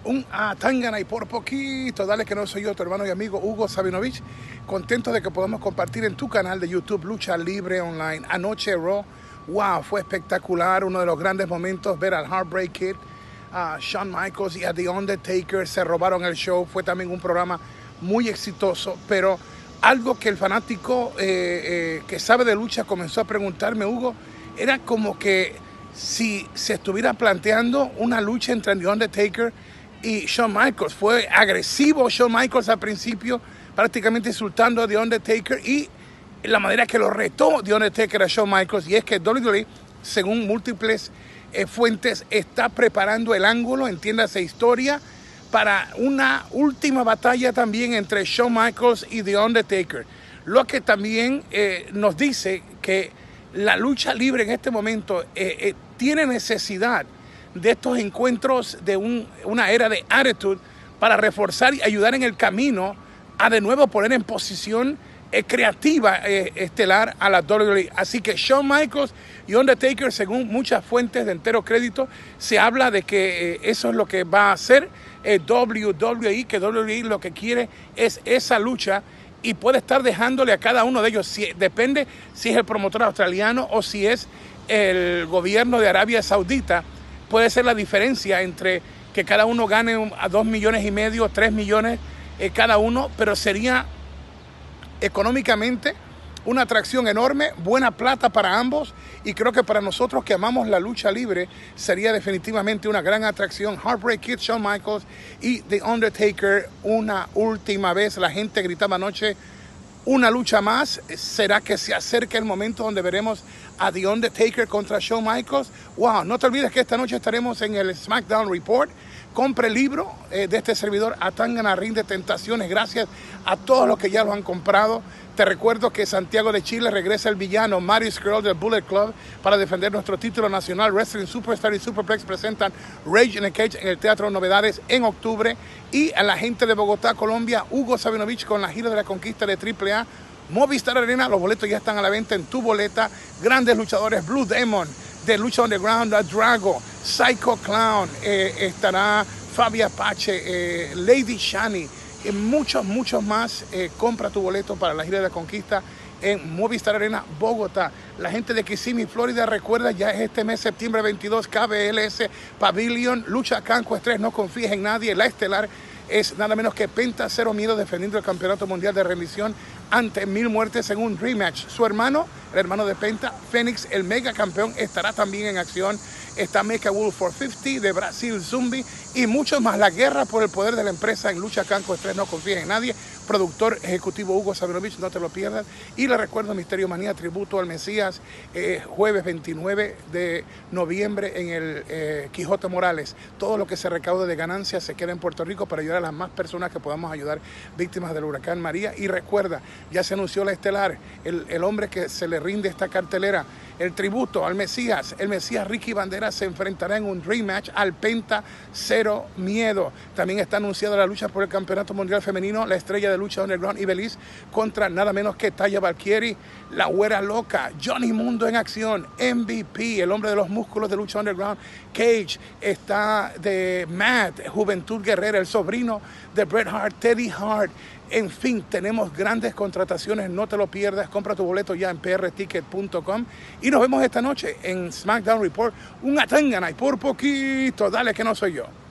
Un Tangana y por poquito, dale que no soy yo, tu hermano y amigo Hugo Sabinovich, contento de que podamos compartir en tu canal de YouTube Lucha Libre Online. Anoche Raw, wow, fue espectacular, uno de los grandes momentos, ver al Heartbreak Kid, a Shawn Michaels y a The Undertaker, se robaron el show, fue también un programa muy exitoso, pero algo que el fanático que sabe de lucha comenzó a preguntarme, Hugo, era como que si se estuviera planteando una lucha entre The Undertaker y Shawn Michaels. Fue agresivo Shawn Michaels al principio, prácticamente insultando a The Undertaker, y la manera que lo retó The Undertaker a Shawn Michaels, y es que WWE, según múltiples fuentes, está preparando el ángulo, entiéndase historia, para una última batalla también entre Shawn Michaels y The Undertaker. Lo que también nos dice que la lucha libre en este momento tiene necesidad de estos encuentros de una era de Attitude para reforzar y ayudar en el camino a de nuevo poner en posición creativa estelar a la WWE. Así que Shawn Michaels y Undertaker, según muchas fuentes de entero crédito, se habla de que eso es lo que va a hacer WWE, que WWE lo que quiere es esa lucha y puede estar dejándole a cada uno de ellos, depende si es el promotor australiano o si es el gobierno de Arabia Saudita. Puede ser la diferencia entre que cada uno gane a 2,5 millones, 3 millones cada uno, pero sería económicamente una atracción enorme, buena plata para ambos, y creo que para nosotros que amamos la lucha libre sería definitivamente una gran atracción. Heartbreak Kid, Shawn Michaels y The Undertaker una última vez. La gente gritaba anoche, una lucha más. ¿Será que se acerca el momento donde veremos a The Undertaker contra Shawn Michaels? Wow, no te olvides que esta noche estaremos en el SmackDown Report. Compre el libro de este servidor, Atangana Ring de Tentaciones. Gracias a todos los que ya lo han comprado. Te recuerdo que Santiago de Chile regresa el villano Mario Scurll del Bullet Club para defender nuestro título nacional. Wrestling Superstar y Superplex presentan Rage in a Cage en el Teatro Novedades en octubre. Y a la gente de Bogotá, Colombia, Hugo Sabinovich con la gira de la conquista de AAA. Movistar Arena, los boletos ya están a la venta en tu boleta. Grandes luchadores, Blue Demon de Lucha Underground, Drago, Psycho Clown, estará Fabi Apache, Lady Shani, muchos más. Compra tu boleto para la gira de la conquista en Movistar Arena, Bogotá. La gente de Kissimmee, Florida, recuerda, ya es este mes, septiembre 22, KBLS Pavilion, Lucha Canco Estrés, no confíes en nadie. La estelar es nada menos que Penta Cero Miedo defendiendo el campeonato mundial de rendición ante 1000 muertes en un rematch. Su hermano, el hermano de Penta, Fénix, el mega campeón, estará también en acción. Está Mecha Wolf 450 de Brasil, Zumbi y muchos más. La guerra por el poder de la empresa en Lucha Canco Estrés, no confíes en nadie. Productor ejecutivo Hugo Sabinovich, no te lo pierdas. Y le recuerdo Misterio Manía, tributo al Mesías, jueves 29 de noviembre en el Quijote Morales. Todo lo que se recaude de ganancias se queda en Puerto Rico para ayudar a las más personas que podamos ayudar, víctimas del huracán María. Y recuerda, ya se anunció la estelar, el hombre que se le rinde esta cartelera, el tributo al Mesías. El Mesías Ricky Banderas se enfrentará en un rematch al Penta Cero Miedo. También está anunciada la lucha por el campeonato mundial femenino, la estrella de Lucha Underground Ibeliz contra nada menos que Taya Valkyrie, la güera loca, Johnny Mundo en acción, MVP, el hombre de los músculos de Lucha Underground, Cage, está de Matt, Juventud Guerrera, el sobrino de Bret Hart, Teddy Hart. En fin, tenemos grandes contrataciones, no te lo pierdas. Compra tu boleto ya en prticket.com y nos vemos esta noche en SmackDown Report. Un Atangana y por poquito, dale que no soy yo.